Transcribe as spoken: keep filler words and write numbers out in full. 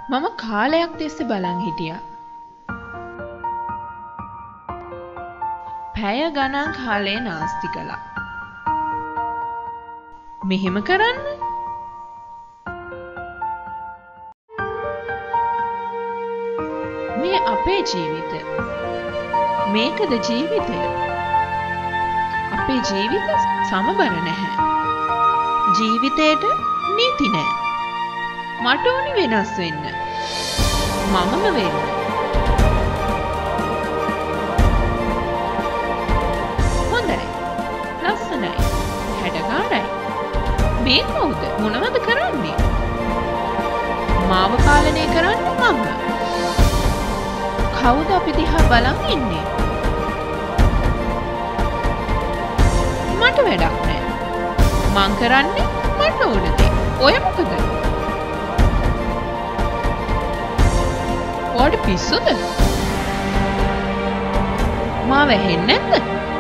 මම කාලයක් තිස්සේ බලන් හිටියා. පැය ගණන් කාලේ නාස්ති කළා. මෙහෙම කරන්න? මේ අපේ ජීවිතය. මේකද ජීවිතය? අපේ ජීවිත සමබර නැහැ. ජීවිතේට නීති නැහැ. මට ඕනි වෙනස් වෙන්න. මමම වෙන්න. හොඳයි. ලස්සනයි. හැඩකාරයි. මේ කවුද? මොනවද කරන්නේ? මාව පාලනය කරන්නේ මම. කවුද අපි දිහා බලන් ඉන්නේ? මට වැඩක් නැහැ. මං කරන්නේ මට ඕන දේ. ඔය මොකද? ඔයාට පිස්සුද? මාව ඇහෙන්නේ නැද්ද?